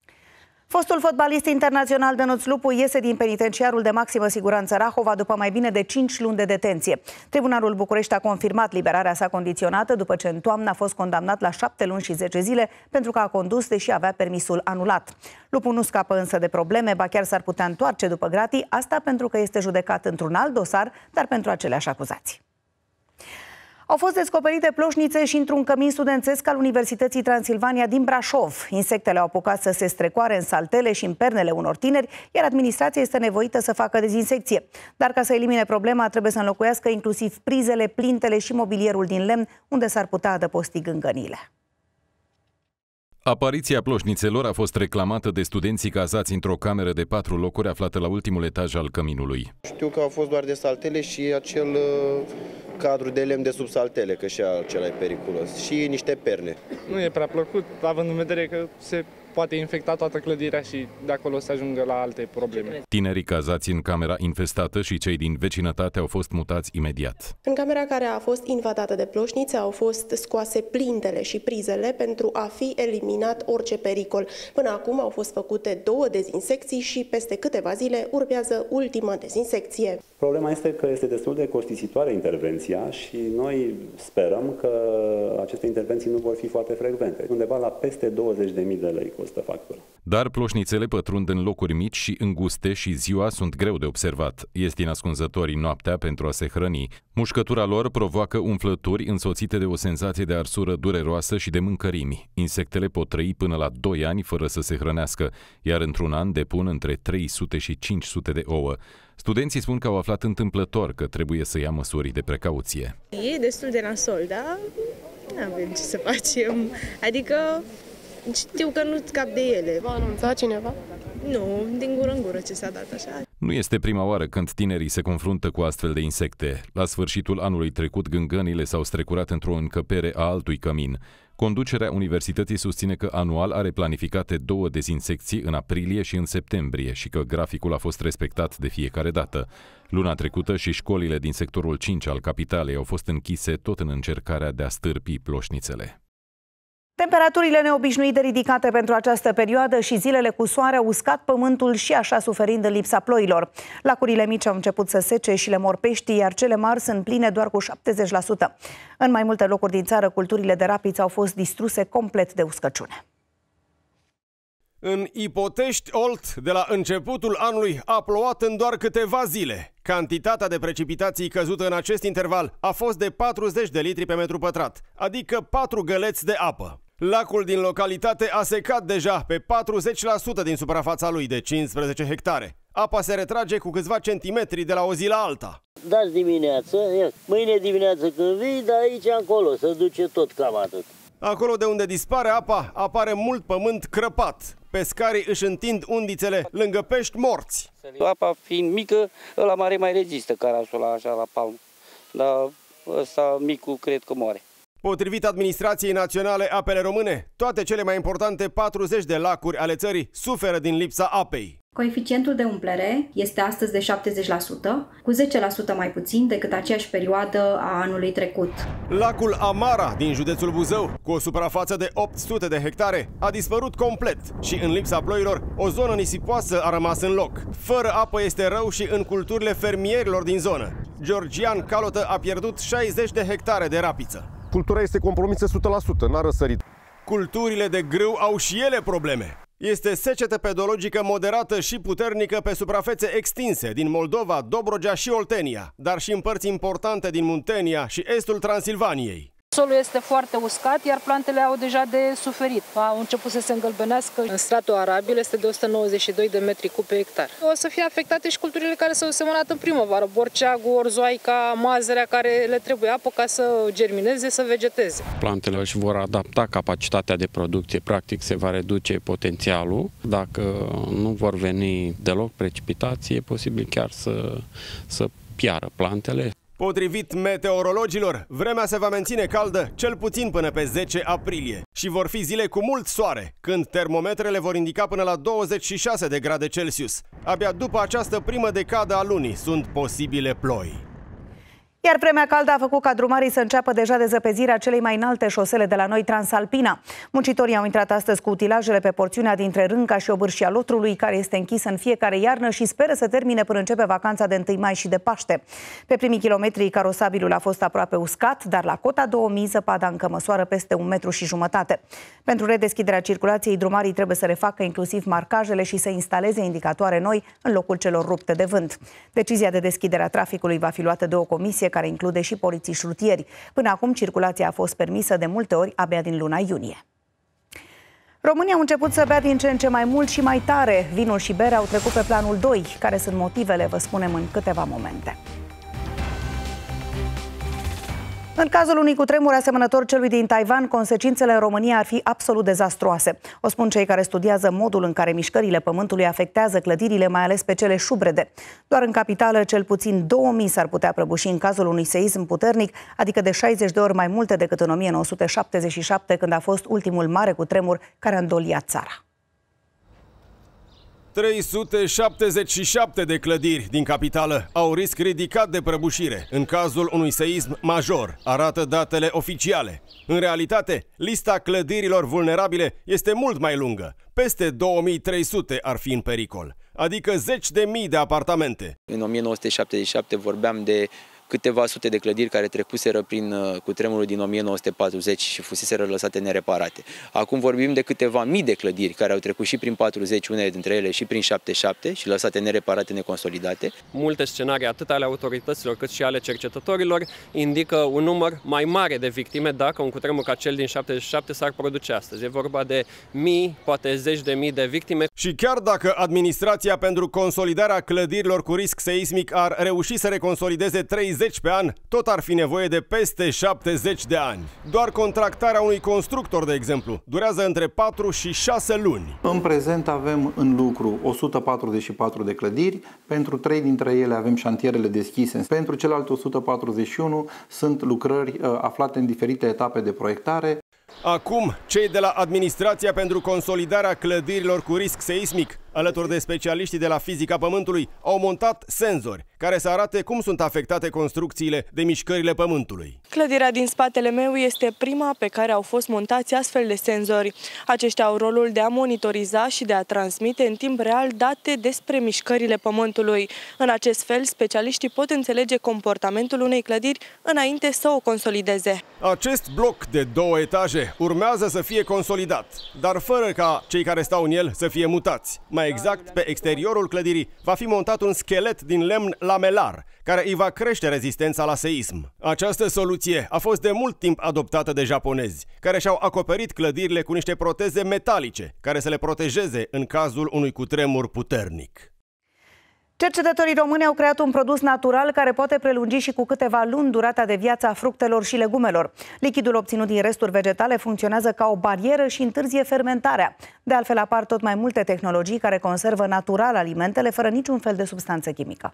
Fostul fotbalist internațional Dănuț Lupu iese din penitenciarul de maximă siguranță Rahova după mai bine de 5 luni de detenție. Tribunalul București a confirmat liberarea sa condiționată după ce în toamnă a fost condamnat la 7 luni și 10 zile pentru că a condus deși avea permisul anulat. Lupu nu scapă însă de probleme, ba chiar s-ar putea întoarce după gratii, asta pentru că este judecat într-un alt dosar, dar pentru aceleași acuzații. Au fost descoperite ploșnițe și într-un cămin studențesc al Universității Transilvania din Brașov. Insectele au apucat să se strecoare în saltele și în pernele unor tineri, iar administrația este nevoită să facă dezinsecție. Dar ca să elimine problema, trebuie să înlocuiască inclusiv prizele, plintele și mobilierul din lemn, unde s-ar putea adăposti gângănile. Apariția ploșnițelor a fost reclamată de studenții cazați într-o cameră de 4 locuri aflată la ultimul etaj al căminului. Știu că au fost doar de saltele și acel cadru de lemn de sub saltele, că și acela e periculos, și niște perne. Nu e prea plăcut, având în vedere că se poate infecta toată clădirea și de acolo se ajungă la alte probleme. Tinerii cazați în camera infestată și cei din vecinătate au fost mutați imediat. În camera care a fost invadată de ploșnițe au fost scoase plintele și prizele pentru a fi eliminat orice pericol. Până acum au fost făcute 2 dezinsecții și peste câteva zile urmează ultima dezinsecție. Problema este că este destul de costisitoare intervenția și noi sperăm că aceste intervenții nu vor fi foarte frecvente. Undeva la peste 20.000 de lei costă factura. Dar ploșnițele pătrund în locuri mici și înguste și ziua sunt greu de observat. Ies din ascunzătorii noaptea pentru a se hrăni. Mușcătura lor provoacă umflături însoțite de o senzație de arsură dureroasă și de mâncărimi. Insectele pot trăi până la 2 ani fără să se hrănească, iar într-un an depun între 300 și 500 de ouă. Studenții spun că au aflat întâmplător că trebuie să ia măsuri de precauție. E destul de nasol, dar nu avem ce să facem. Adică știu că nu scap de ele. V-a anunțat cineva? Nu, din gură în gură ce s-a dat așa. Nu este prima oară când tinerii se confruntă cu astfel de insecte. La sfârșitul anului trecut, gângănile s-au strecurat într-o încăpere a altui cămin. Conducerea universității susține că anual are planificate 2 dezinsecții în aprilie și în septembrie și că graficul a fost respectat de fiecare dată. Luna trecută și școlile din sectorul 5 al capitalei au fost închise tot în încercarea de a stârpi ploșnițele. Temperaturile neobișnuite ridicate pentru această perioadă și zilele cu soare au uscat pământul și așa suferind în lipsa ploilor. Lacurile mici au început să sece și le mor peștii, iar cele mari sunt pline doar cu 70%. În mai multe locuri din țară, culturile de rapiți au fost distruse complet de uscăciune. În Ipotești, Olt, de la începutul anului, a plouat în doar câteva zile. Cantitatea de precipitații căzută în acest interval a fost de 40 de litri pe metru pătrat, adică 4 găleți de apă. Lacul din localitate a secat deja pe 40% din suprafața lui de 15 hectare. Apa se retrage cu câțiva centimetri de la o zi la alta. Dați dimineață, mâine dimineață când vii, dar aici încolo se duce tot cam atât. Acolo de unde dispare apa, apare mult pământ crăpat. Pescarii își întind undițele lângă pești morți. Apa fiind mică, ăla mare mai rezistă carasul așa la palmă, dar ăsta micul cred că moare. Potrivit Administrației Naționale Apele Române, toate cele mai importante 40 de lacuri ale țării suferă din lipsa apei. Coeficientul de umplere este astăzi de 70%, cu 10% mai puțin decât aceeași perioadă a anului trecut. Lacul Amara din județul Buzău, cu o suprafață de 800 de hectare, a dispărut complet și în lipsa ploilor, o zonă nisipoasă a rămas în loc. Fără apă este rău și în culturile fermierilor din zonă. Georgian Calotă a pierdut 60 de hectare de rapiță. Cultura este compromisă 100%, n-a răsărit. Culturile de grâu au și ele probleme. Este secetă pedologică moderată și puternică pe suprafețe extinse din Moldova, Dobrogea și Oltenia, dar și în părți importante din Muntenia și estul Transilvaniei. Solul este foarte uscat, iar plantele au deja de suferit. Au început să se îngălbenească. În stratul arabil este de 192 de metri cub pe hectar. O să fie afectate și culturile care s-au semănat în primăvară, borceagul, orzoaica, mazărea, care le trebuie apă ca să germineze, să vegeteze. Plantele își vor adapta capacitatea de producție, practic se va reduce potențialul. Dacă nu vor veni deloc precipitații, e posibil chiar să piară plantele. Potrivit meteorologilor, vremea se va menține caldă cel puțin până pe 10 aprilie și vor fi zile cu mult soare, când termometrele vor indica până la 26 de grade Celsius. Abia după această primă decadă a lunii sunt posibile ploi. Iar vremea caldă a făcut ca drumarii să înceapă deja dezăpezirea celei mai înalte șosele de la noi, Transalpina. Muncitorii au intrat astăzi cu utilajele pe porțiunea dintre Rânca și Obârșia Lotrului, care este închisă în fiecare iarnă și speră să termine până începe vacanța de 1 mai și de Paște. Pe primii kilometri, carosabilul a fost aproape uscat, dar la cota 2000 zăpada încă măsoară peste 1,5 m. Pentru redeschiderea circulației, drumarii trebuie să refacă inclusiv marcajele și să instaleze indicatoare noi în locul celor rupte de vânt. Decizia de deschidere a traficului va fi luată de o comisie care include și polițiști rutieri. Până acum, circulația a fost permisă de multe ori abia din luna iunie. Românii au început să bea din ce în ce mai mult și mai tare. Vinul și berea au trecut pe planul 2. Care sunt motivele, vă spunem în câteva momente. În cazul unui cutremur asemănător celui din Taiwan, consecințele în România ar fi absolut dezastruoase. O spun cei care studiază modul în care mișcările pământului afectează clădirile, mai ales pe cele șubrede. Doar în capitală, cel puțin 2000 s-ar putea prăbuși în cazul unui seism puternic, adică de 60 de ori mai multe decât în 1977, când a fost ultimul mare cutremur care a îndoliat țara. 377 de clădiri din capitală au risc ridicat de prăbușire în cazul unui seism major, arată datele oficiale. În realitate, lista clădirilor vulnerabile este mult mai lungă. Peste 2300 ar fi în pericol, adică 10.000 de apartamente. În 1977 vorbeam de câteva sute de clădiri care trecuseră prin cutremurul din 1940 și fuseseră lăsate nereparate. Acum vorbim de câteva mii de clădiri care au trecut și prin 40, unele dintre ele și prin 77 și lăsate nereparate, neconsolidate. Multe scenarii, atât ale autorităților cât și ale cercetătorilor, indică un număr mai mare de victime dacă un cutremur ca cel din 77 s-ar produce astăzi. E vorba de mii, poate 10.000 de victime. Și chiar dacă Administrația pentru Consolidarea Clădirilor cu risc seismic ar reuși să reconsolideze 30 pe an, tot ar fi nevoie de peste 70 de ani. Doar contractarea unui constructor, de exemplu, durează între 4 și 6 luni. În prezent avem în lucru 144 de clădiri, pentru 3 dintre ele avem șantierele deschise. Pentru celelalte 141 sunt lucrări aflate în diferite etape de proiectare. Acum, cei de la Administrația pentru Consolidarea Clădirilor cu risc seismic alături de specialiștii de la Fizica Pământului, au montat senzori care să arate cum sunt afectate construcțiile de mișcările Pământului. Clădirea din spatele meu este prima pe care au fost montați astfel de senzori. Aceștia au rolul de a monitoriza și de a transmite în timp real date despre mișcările Pământului. În acest fel, specialiștii pot înțelege comportamentul unei clădiri înainte să o consolideze. Acest bloc de 2 etaje urmează să fie consolidat, dar fără ca cei care stau în el să fie mutați. Mai exact, pe exteriorul clădirii va fi montat un schelet din lemn lamelar, care îi va crește rezistența la seism. Această soluție a fost de mult timp adoptată de japonezi, care și-au acoperit clădirile cu niște proteze metalice, care să le protejeze în cazul unui cutremur puternic. Cercetătorii români au creat un produs natural care poate prelungi și cu câteva luni durata de viață a fructelor și legumelor. Lichidul obținut din resturi vegetale funcționează ca o barieră și întârzie fermentarea. De altfel, apar tot mai multe tehnologii care conservă natural alimentele fără niciun fel de substanță chimică.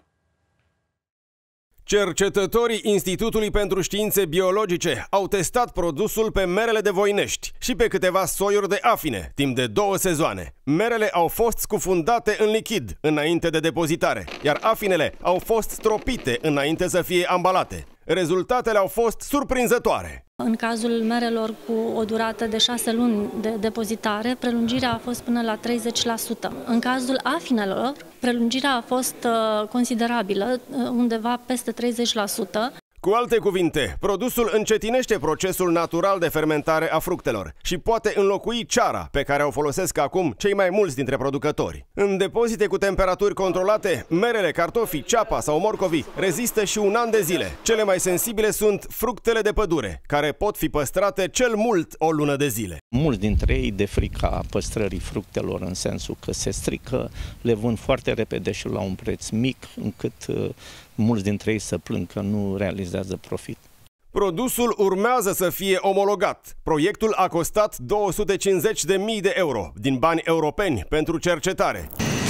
Cercetătorii Institutului pentru Științe Biologice au testat produsul pe merele de Voinești și pe câteva soiuri de afine, timp de 2 sezoane. Merele au fost scufundate în lichid înainte de depozitare, iar afinele au fost stropite înainte să fie ambalate. Rezultatele au fost surprinzătoare. În cazul merelor cu o durată de 6 luni de depozitare, prelungirea a fost până la 30%. În cazul afinelor, prelungirea a fost considerabilă, undeva peste 30%. Cu alte cuvinte, produsul încetinește procesul natural de fermentare a fructelor și poate înlocui ceara pe care o folosesc acum cei mai mulți dintre producători. În depozite cu temperaturi controlate, merele, cartofii, ceapa sau morcovii rezistă și 1 an de zile. Cele mai sensibile sunt fructele de pădure, care pot fi păstrate cel mult o lună de zile. Mulți dintre ei, de frica păstrării fructelor, în sensul că se strică, le vând foarte repede și la un preț mic, încât mulți dintre ei să plâng că nu realizează profit. Produsul urmează să fie omologat. Proiectul a costat 250.000 de euro din bani europeni pentru cercetare.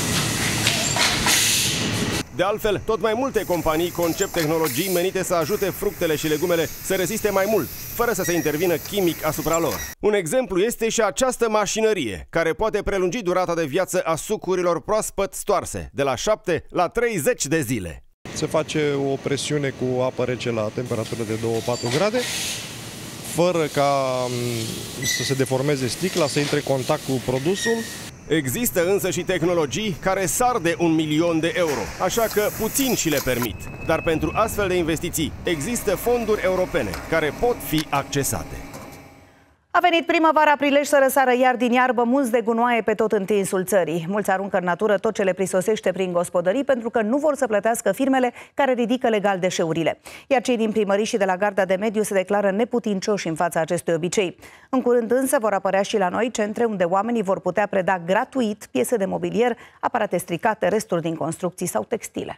De altfel, tot mai multe companii concep tehnologii menite să ajute fructele și legumele să reziste mai mult, fără să se intervină chimic asupra lor. Un exemplu este și această mașinărie, care poate prelungi durata de viață a sucurilor proaspăt stoarse, de la 7 la 30 de zile. Se face o presiune cu apă rece la temperatură de 2-4 grade, fără ca să se deformeze sticla, să intre în contact cu produsul. Există însă și tehnologii care sar de 1.000.000 de euro, așa că puțin și le permit. Dar pentru astfel de investiții există fonduri europene care pot fi accesate. A venit primăvara, prilej să răsară iar din iarbă mulți de gunoaie pe tot întinsul țării. Mulți aruncă în natură tot ce le prisosește prin gospodării pentru că nu vor să plătească firmele care ridică legal deșeurile. Iar cei din primării și de la Garda de Mediu se declară neputincioși în fața acestui obicei. În curând însă vor apărea și la noi centre unde oamenii vor putea preda gratuit piese de mobilier, aparate stricate, resturi din construcții sau textile.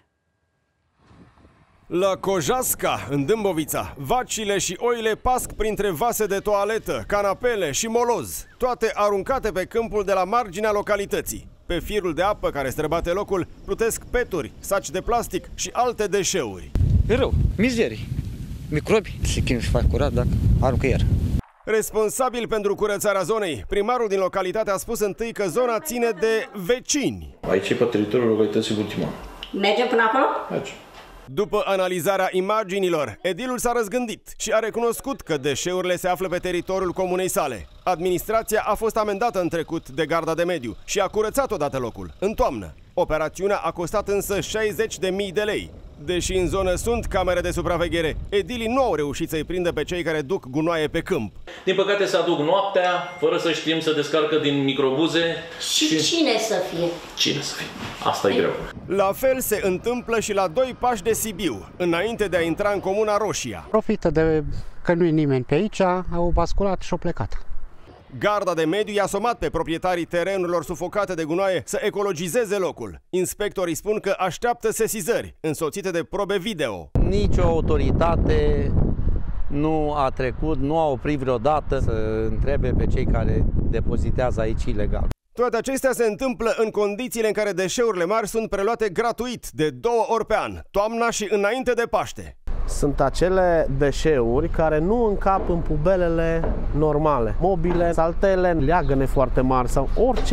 La Cojasca, în Dâmbovița, vacile și oile pasc printre vase de toaletă, canapele și moloz, toate aruncate pe câmpul de la marginea localității. Pe firul de apă care străbate locul plutesc peturi, saci de plastic și alte deșeuri. E rău, mizerii, microbi, se chinuie și fac curat dacă aruncă iar. Responsabil pentru curățarea zonei, primarul din localitate a spus întâi că zona ține de vecini. Aici e pe teritoriul localității Vultima. Mergem până acolo? Aici. După analizarea imaginilor, edilul s-a răzgândit și a recunoscut că deșeurile se află pe teritoriul comunei sale. Administrația a fost amendată în trecut de Garda de Mediu și a curățat odată locul, în toamnă. Operațiunea a costat însă 60.000 de lei. Deși în zonă sunt camere de supraveghere, edilii nu au reușit să-i prindă pe cei care duc gunoaie pe câmp. Din păcate se aduc noaptea, fără să știm, să descarcă din microbuze. Și cine să fie? Cine să fie? Asta e greu. La fel se întâmplă și la 2 pași de Sibiu, înainte de a intra în comuna Roșia. Profită de că nu e nimeni pe aici, au basculat și au plecat. Garda de Mediu i-a somat pe proprietarii terenurilor sufocate de gunoaie să ecologizeze locul. Inspectorii spun că așteaptă sesizări, însoțite de probe video. Nici o autoritate nu a trecut, nu a oprit vreodată să întrebe pe cei care depozitează aici ilegal. Toate acestea se întâmplă în condițiile în care deșeurile mari sunt preluate gratuit de 2 ori pe an, toamna și înainte de Paște. Sunt acele deșeuri care nu încap în pubelele normale. Mobile, saltele, leagăne foarte mari sau orice.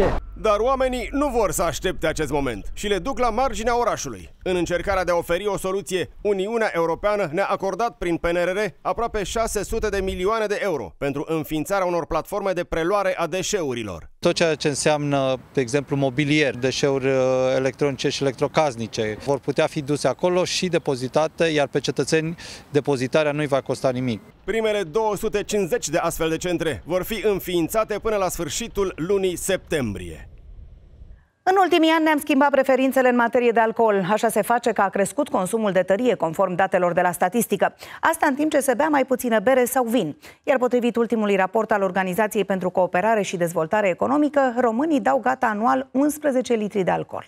Dar oamenii nu vor să aștepte acest moment și le duc la marginea orașului. În încercarea de a oferi o soluție, Uniunea Europeană ne-a acordat prin PNRR aproape 600 de milioane de euro pentru înființarea unor platforme de preluare a deșeurilor. Tot ceea ce înseamnă, de exemplu, mobilier, deșeuri electronice și electrocasnice, vor putea fi duse acolo și depozitate, iar pe cetățeni depozitarea nu-i va costa nimic. Primele 250 de astfel de centre vor fi înființate până la sfârșitul lunii septembrie. În ultimii ani ne-am schimbat preferințele în materie de alcool. Așa se face că a crescut consumul de tărie, conform datelor de la statistică. Asta în timp ce se bea mai puțină bere sau vin. Iar potrivit ultimului raport al Organizației pentru Cooperare și Dezvoltare Economică, românii dau gata anual 11 litri de alcool.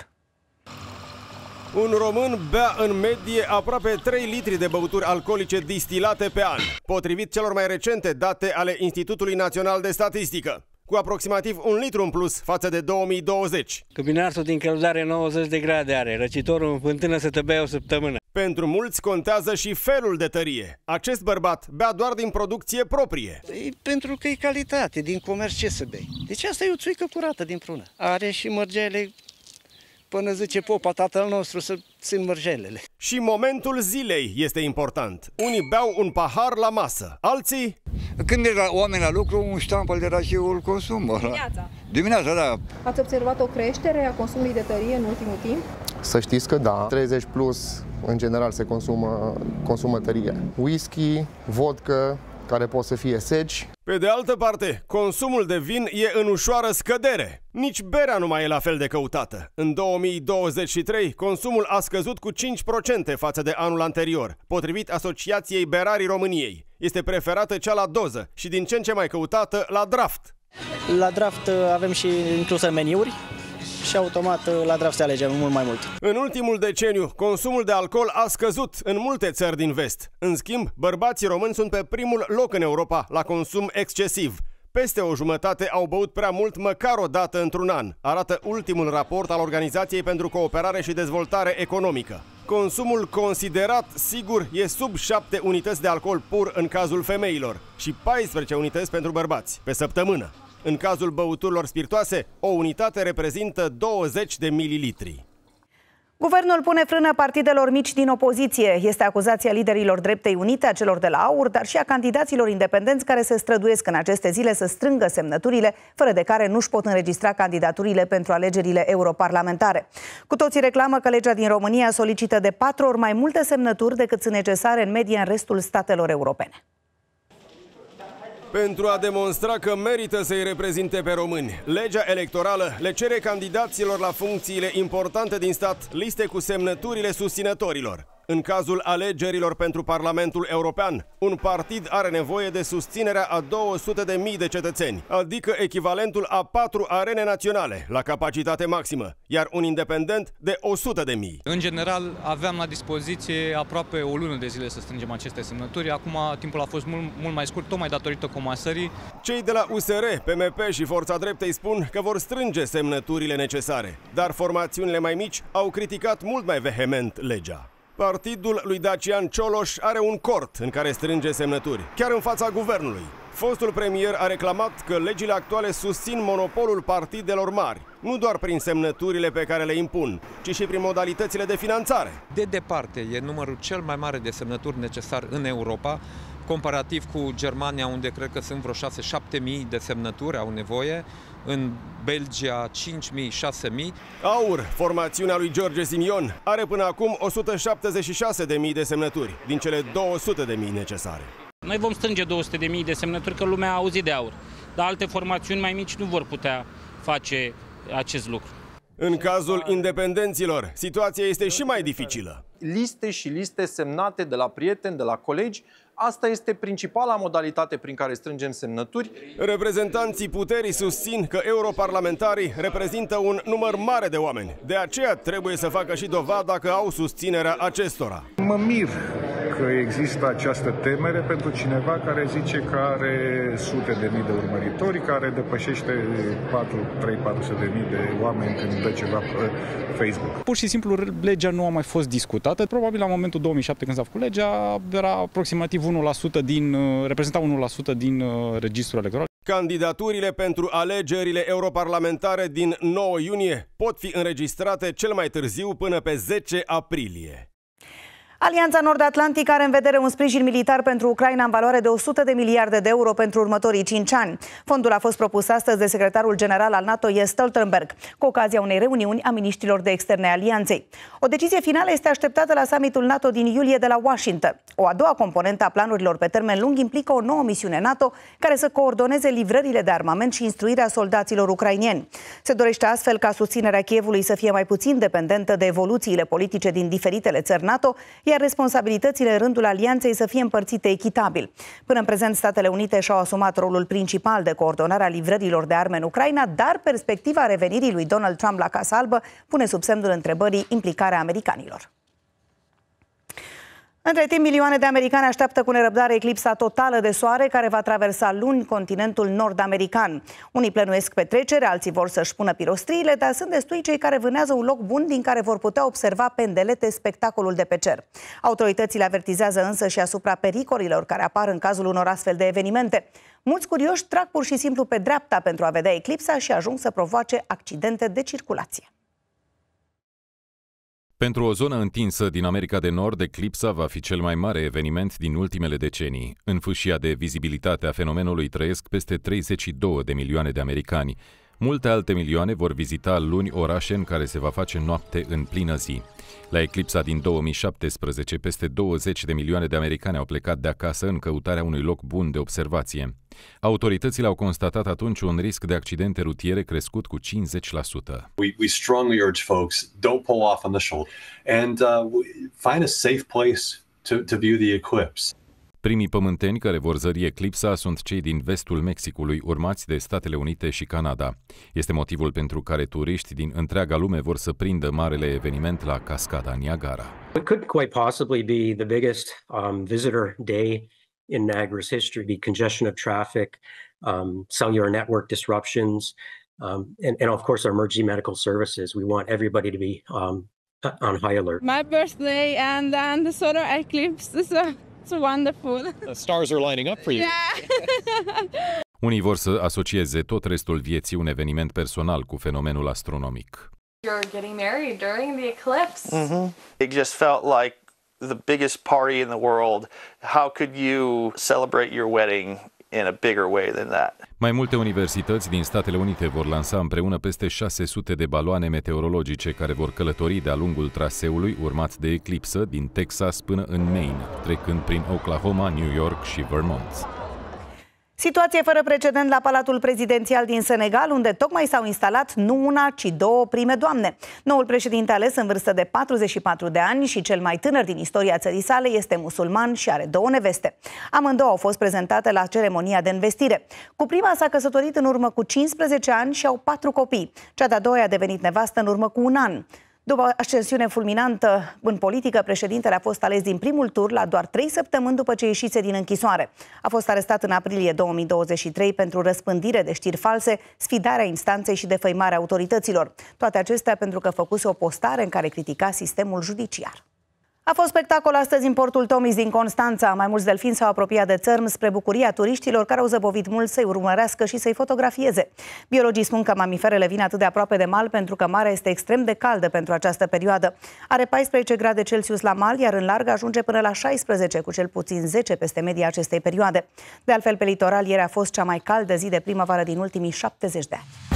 Un român bea în medie aproape 3 litri de băuturi alcoolice distilate pe an, potrivit celor mai recente date ale Institutului Național de Statistică, cu aproximativ 1 litru în plus față de 2020. Căminarsul din căldare 90 de grade are, răcitorul în fântână se tăbea o săptămână. Pentru mulți contează și felul de tărie. Acest bărbat bea doar din producție proprie. Pentru că e calitate, din comerț ce să bei. Deci asta e o țuică curată din prună. Are și mărgele, până zice popa tatăl nostru, să țin mărgelele. Și momentul zilei este important. Unii beau un pahar la masă, alții... Când merg la oameni la lucru, un ștampăl de rachiu îl consumă. Dimineața, da. Ați observat o creștere a consumului de tărie în ultimul timp? Să știți că da, 30 plus în general se consumă tărie. Whisky, vodka, care pot să fie seci. Pe de altă parte, consumul de vin e în ușoară scădere. Nici berea nu mai e la fel de căutată. În 2023, consumul a scăzut cu 5% față de anul anterior, potrivit Asociației Berarii României. Este preferată cea la doză și din ce în ce mai căutată la draft. La draft avem și incluse meniuri și automat la draft se alege mult mai mult. În ultimul deceniu, consumul de alcool a scăzut în multe țări din vest. În schimb, bărbații români sunt pe primul loc în Europa la consum excesiv. Peste o jumătate au băut prea mult măcar o dată într-un an, arată ultimul raport al Organizației pentru Cooperare și Dezvoltare Economică. Consumul considerat sigur e sub 7 unități de alcool pur în cazul femeilor și 14 unități pentru bărbați pe săptămână. În cazul băuturilor spiritoase, o unitate reprezintă 20 de mililitri. Guvernul pune frână partidelor mici din opoziție. Este acuzația liderilor Dreptei Unite, a celor de la AUR, dar și a candidaților independenți care se străduiesc în aceste zile să strângă semnăturile, fără de care nu-și pot înregistra candidaturile pentru alegerile europarlamentare. Cu toții reclamă că legea din România solicită de 4 ori mai multe semnături decât sunt necesare în medie în restul statelor europene. Pentru a demonstra că merită să-i reprezinte pe români, legea electorală le cere candidaților la funcțiile importante din stat liste cu semnăturile susținătorilor. În cazul alegerilor pentru Parlamentul European, un partid are nevoie de susținerea a 200.000 de cetățeni, adică echivalentul a 4 arene naționale, la capacitate maximă, iar un independent de 100.000. În general, aveam la dispoziție aproape o lună de zile să strângem aceste semnături. Acum timpul a fost mult mai scurt, tocmai datorită comasării. Cei de la USR, PMP și Forța Dreptei spun că vor strânge semnăturile necesare, dar formațiunile mai mici au criticat mult mai vehement legea. Partidul lui Dacian Cioloș are un cort în care strânge semnături, chiar în fața guvernului. Fostul premier a reclamat că legile actuale susțin monopolul partidelor mari, nu doar prin semnăturile pe care le impun, ci și prin modalitățile de finanțare. De departe, e numărul cel mai mare de semnături necesar în Europa, comparativ cu Germania, unde cred că sunt vreo 6-7.000 de semnături au nevoie, în Belgia 5.000-6.000. AUR, formațiunea lui George Simion, are până acum 176.000 de semnături, din cele 200.000 necesare. Noi vom strânge 200.000 de semnături, că lumea a auzit de AUR, dar alte formațiuni mai mici nu vor putea face acest lucru. În cazul independenților, situația este și mai dificilă. Liste și liste semnate de la prieteni, de la colegi. Asta este principala modalitate prin care strângem semnături. Reprezentanții puterii susțin că europarlamentarii reprezintă un număr mare de oameni. De aceea trebuie să facă și dovada că au susținerea acestora. Mă mir că există această temere pentru cineva care zice că are sute de mii de urmăritori, care depășește 300.000 de oameni când dă ceva pe Facebook. Pur și simplu legea nu a mai fost discutată. Probabil la momentul 2007 când s-a făcut legea era aproximativ reprezenta 1% din registrul electoral. Candidaturile pentru alegerile europarlamentare din 9 iunie pot fi înregistrate cel mai târziu până pe 10 aprilie. Alianța Nord-Atlantică are în vedere un sprijin militar pentru Ucraina în valoare de 100 de miliarde de euro pentru următorii 5 ani. Fondul a fost propus astăzi de secretarul general al NATO, Jens Stoltenberg, cu ocazia unei reuniuni a miniștrilor de externe alianței. O decizie finală este așteptată la summitul NATO din iulie de la Washington. O a doua componentă a planurilor pe termen lung implică o nouă misiune NATO care să coordoneze livrările de armament și instruirea soldaților ucrainieni. Se dorește astfel ca susținerea Kievului să fie mai puțin dependentă de evoluțiile politice din diferitele țări NATO, iar responsabilitățile în rândul alianței să fie împărțite echitabil. Până în prezent, Statele Unite și-au asumat rolul principal de coordonare a livrărilor de arme în Ucraina, dar perspectiva revenirii lui Donald Trump la Casa Albă pune sub semnul întrebării implicarea americanilor. Între timp, milioane de americani așteaptă cu nerăbdare eclipsa totală de soare care va traversa luni continentul nord-american. Unii plănuiesc petrecere, alții vor să-și pună pirostriile, dar sunt destui cei care vânează un loc bun din care vor putea observa pe îndelete spectacolul de pe cer. Autoritățile avertizează însă și asupra pericolilor care apar în cazul unor astfel de evenimente. Mulți curioși trag pur și simplu pe dreapta pentru a vedea eclipsa și ajung să provoace accidente de circulație. Pentru o zonă întinsă din America de Nord, eclipsa va fi cel mai mare eveniment din ultimele decenii. În fâșia de vizibilitate a fenomenului trăiesc peste 32 de milioane de americani. Multe alte milioane vor vizita luni orașe în care se va face noapte în plină zi. La eclipsa din 2017, peste 20 de milioane de americani au plecat de acasă în căutarea unui loc bun de observație. Autoritățile au constatat atunci un risc de accidente rutiere crescut cu 50%. We strongly urge folks, don't pull off on the shoulder and find a safe place to view the eclipse. Primii pământeni care vor zări eclipsa sunt cei din vestul Mexicului, urmați de Statele Unite și Canada. Este motivul pentru care turiști din întreaga lume vor să prindă marele eveniment la cascada Niagara. It could quite possibly be the biggest visitor day in Niagara's history. The congestion of traffic, cellular network disruptions, and of course our emergency medical services. We want everybody to be on high alert. My birthday and then the solar eclipse is It's wonderful. The stars are lining up for you. Yeah. Unii vor să asocieze tot restul vieții un eveniment personal cu fenomenul astronomic. You're getting married during the eclipse. It just felt like the biggest party in the world. How could you celebrate your wedding in a bigger way than that? Mai multe universități din Statele Unite vor lansa împreună peste 600 de baloane meteorologice care vor călători de-a lungul traseului urmat de eclipsă din Texas până în Maine, trecând prin Oklahoma, New York și Vermont. Situație fără precedent la Palatul Prezidențial din Senegal, unde tocmai s-au instalat nu una, ci două prime doamne. Noul președinte ales în vârstă de 44 de ani și cel mai tânăr din istoria țării sale este musulman și are două neveste. Amândouă au fost prezentate la ceremonia de învestire. Cu prima s-a căsătorit în urmă cu 15 ani și au 4 copii. Cea de-a doua a devenit nevastă în urmă cu un an. După ascensiune fulminantă în politică, președintele a fost ales din primul tur la doar 3 săptămâni după ce ieșise din închisoare. A fost arestat în aprilie 2023 pentru răspândire de știri false, sfidarea instanței și defăimarea autorităților. Toate acestea pentru că făcuse o postare în care critica sistemul judiciar. A fost spectacol astăzi în portul Tomis din Constanța. Mai mulți delfini s-au apropiat de țărm spre bucuria turiștilor care au zăbovit mult să-i urmărească și să-i fotografieze. Biologii spun că mamiferele vin atât de aproape de mal pentru că marea este extrem de caldă pentru această perioadă. Are 14 grade Celsius la mal, iar în larg ajunge până la 16, cu cel puțin 10 peste media acestei perioade. De altfel, pe litoral ieri a fost cea mai caldă zi de primăvară din ultimii 70 de ani.